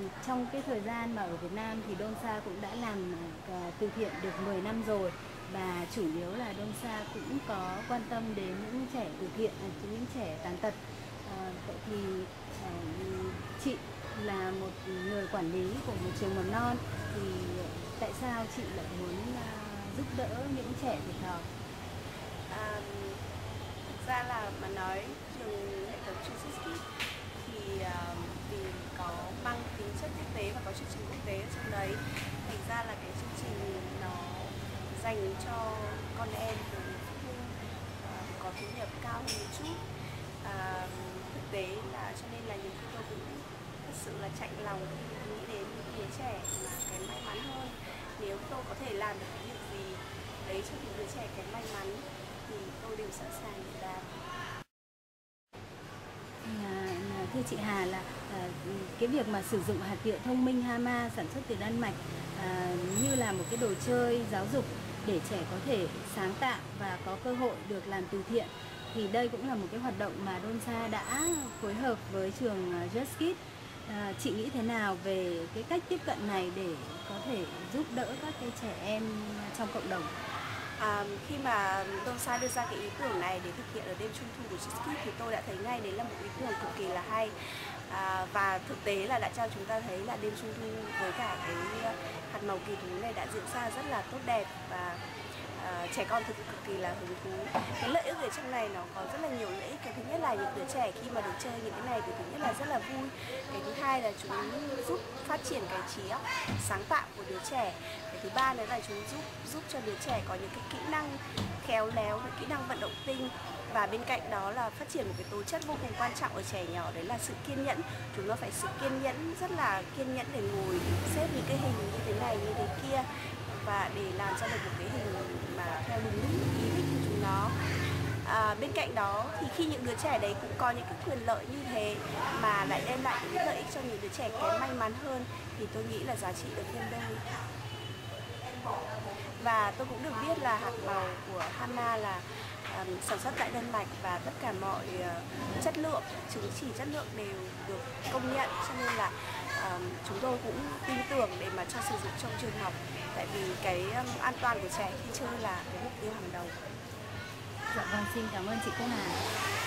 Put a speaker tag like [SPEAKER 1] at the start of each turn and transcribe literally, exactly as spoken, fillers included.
[SPEAKER 1] trong cái thời gian mà ở Việt Nam thì Donsa cũng đã làm uh, từ thiện được mười năm rồi, và chủ yếu là Donsa cũng có quan tâm đến những trẻ từ thiện, những trẻ tàn tật. Uh, vậy thì uh, chị là một người quản lý của một trường mầm non, thì tại sao chị lại muốn uh, giúp đỡ những trẻ thiệt thòi?
[SPEAKER 2] À, thực ra là mà nói trường hệ thống trường Swiss Kids thì uh, vì có mang tính chất quốc tế và có chương trình quốc tế ở trong đấy, thành ra là cái chương trình nó dành cho con em từ phụ huynh uh, có thu nhập cao hơn một chút. Uh, thực tế là cho nên là nhiều khi tôi cũng thật sự là chạnh lòng khi nghĩ đến những đứa trẻ mà kém may mắn hơn. Nếu tôi có thể làm được cái việc gì đấy cho những đứa trẻ kém may mắn thì tôi đều sẵn sàng để làm.
[SPEAKER 1] À, thưa chị Hà, là à, cái việc mà sử dụng hạt nhựa thông minh Hama sản xuất từ Đan Mạch à, như là một cái đồ chơi giáo dục để trẻ có thể sáng tạo và có cơ hội được làm từ thiện, thì đây cũng là một cái hoạt động mà Donsa đã phối hợp với trường Just Kids. À, chị nghĩ thế nào về cái cách tiếp cận này để có thể giúp đỡ các cái trẻ em trong cộng đồng?
[SPEAKER 2] À, khi mà Donsa đưa ra cái ý tưởng này để thực hiện ở đêm trung thu của Just Kids thì tôi đã thấy ngay đấy là một ý tưởng cực kỳ là hay, à, và thực tế là đã cho chúng ta thấy là đêm trung thu với cả cái hạt màu kỳ thú này đã diễn ra rất là tốt đẹp, và à, trẻ con thực cực kỳ là hứng thú. Cái lợi ích ở trong này nó có rất là nhiều lợi ích. Cái thứ nhất là những đứa trẻ khi mà được chơi những cái này thì thứ nhất là rất là vui. Cái thứ hai là chúng giúp phát triển cái trí óc sáng tạo của đứa trẻ. Cái thứ ba nữa là chúng giúp giúp cho đứa trẻ có những cái kỹ năng khéo léo, những kỹ năng vận động tinh. Và bên cạnh đó là phát triển một cái tố chất vô cùng quan trọng ở trẻ nhỏ, đấy là sự kiên nhẫn. Chúng nó phải sự kiên nhẫn, rất là kiên nhẫn để ngồi xếp những cái hình như thế này như thế kia, và để làm ra được một cái hình mà theo đúng ý thích của chúng nó. À, bên cạnh đó thì khi những đứa trẻ đấy cũng có những cái quyền lợi như thế mà lại đem lại những lợi ích cho những đứa trẻ kém may mắn hơn, thì tôi nghĩ là giá trị được nhân đôi. Và tôi cũng được biết là hạt màu của Hama là um, sản xuất tại Đan Mạch, và tất cả mọi uh, chất lượng, chứng chỉ chất lượng đều được công nhận, cho nên là um, chúng tôi cũng tin tưởng để mà cho sử dụng trong trường học, tại vì cái um, an toàn của trẻ khi chơi là cái mục tiêu hàng đầu.
[SPEAKER 1] Dạ vâng, xin cảm ơn chị Quốc Hà.